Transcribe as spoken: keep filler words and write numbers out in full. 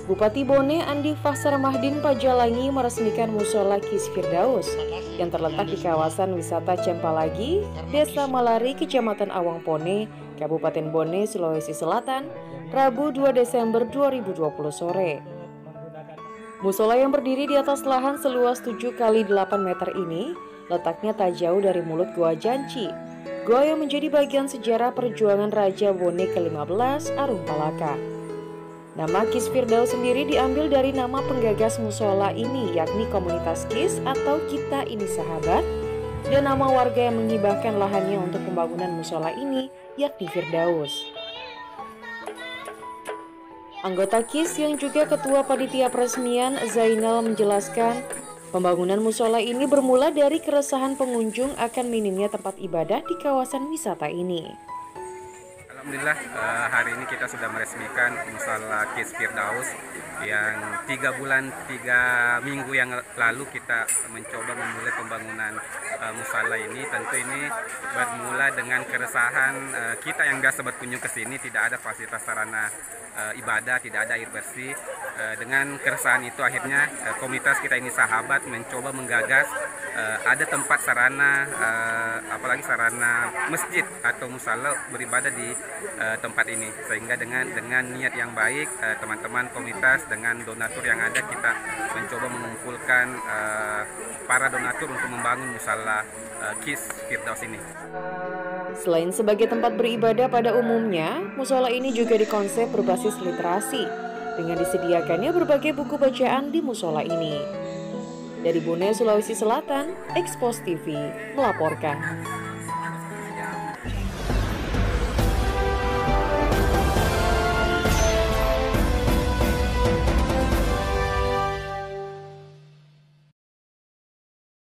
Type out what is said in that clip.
Bupati Bone Andi Fahsar Mahdin Pajalangi meresmikan Musola Kis Firdaus yang terletak di kawasan wisata Cempalagi, Desa Malari, Kecamatan Awang Pone, Kabupaten Bone, Sulawesi Selatan, Rabu dua Desember dua ribu dua puluh sore. Musola yang berdiri di atas lahan seluas tujuh kali delapan meter ini letaknya tak jauh dari mulut Goa Janci, goa yang menjadi bagian sejarah perjuangan Raja Bone ke lima belas Arung Palaka. Nama Kis Firdaus sendiri diambil dari nama penggagas musola ini, yakni komunitas Kis atau Kita Ini Sahabat, dan nama warga yang menghibahkan lahannya untuk pembangunan musola ini, yakni Firdaus. Anggota Kis yang juga ketua panitia peresmian, Zainal, menjelaskan pembangunan musola ini bermula dari keresahan pengunjung akan minimnya tempat ibadah di kawasan wisata ini. Alhamdulillah hari ini kita sudah meresmikan Musola Kis Firdaus yang tiga bulan, tiga minggu yang lalu kita mencoba memulai pembangunan uh, musola ini. Tentu ini bermula dengan keresahan uh, kita yang biasa berkunjung ke sini, tidak ada fasilitas sarana uh, ibadah, tidak ada air bersih. Uh, dengan keresahan itu akhirnya uh, komunitas Kita Ini Sahabat mencoba menggagas uh, ada tempat sarana, uh, apalagi sarana masjid atau musola beribadah di uh, tempat ini, sehingga dengan dengan niat yang baik teman-teman uh, komunitas dengan donatur yang ada kita mencoba mengumpulkan uh, para donatur untuk membangun musola uh, Kis Firdaus ini. Selain sebagai tempat beribadah pada umumnya, musola ini juga dikonsep berbasis literasi dengan disediakannya berbagai buku bacaan di musola ini. Dari Bone, Sulawesi Selatan, Expos T V melaporkan.